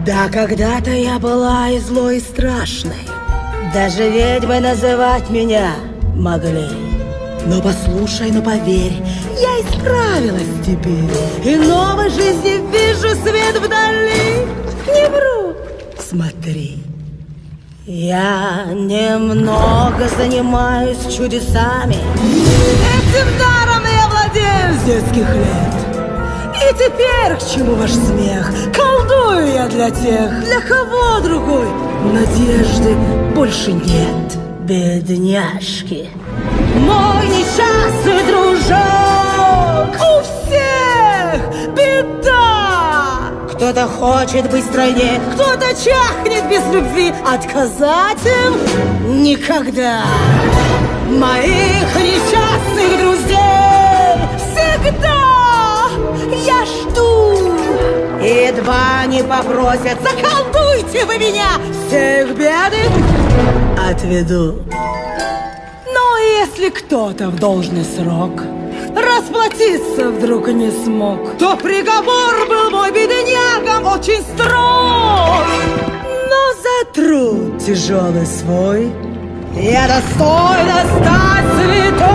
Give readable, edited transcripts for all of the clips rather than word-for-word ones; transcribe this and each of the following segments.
Да, когда-то я была и злой, и страшной. Даже ведьмой называть меня могли. Но послушай, но поверь, я исправилась теперь. И новой жизни вижу свет вдали. Не вру, смотри. Я немного занимаюсь чудесами. Этим даром я владею с детских лет. И теперь к чему ваш смех? Колдую я для тех, для кого другой надежды больше нет. Бедняжки, мой несчастный дружок, у всех беда. Кто-то хочет быть стройнее, кто-то чахнет без любви. Отказать им никогда. Моих несчастных друзей всегда я жду. Едва не попросят, заколдуйте вы меня, все их беды отведу. Но если кто-то в должный срок расплатиться вдруг не смог, то приговор был мой беднягам очень строг. Но за труд тяжелый свой я достойна стать святой.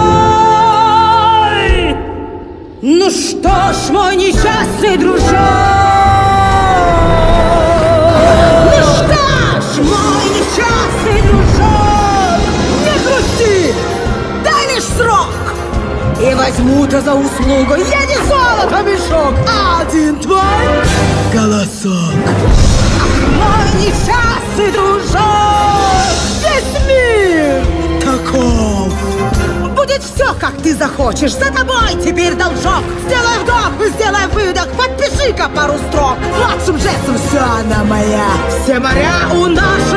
Ну что ж, мой несчастный дружок, ну что ж, мой несчастный дружок, не грусти, дай лишь срок. И возьму-то за услугу я не золото мешок, а один твой голосок. Мой несчастный дружок, весь мир таков. Будет все, как ты захочешь, за тобой теперь должок. Сделай вдох, сделай выдох, подпиши-ка пару строк. Младшим жестом все она моя. Все моря у нас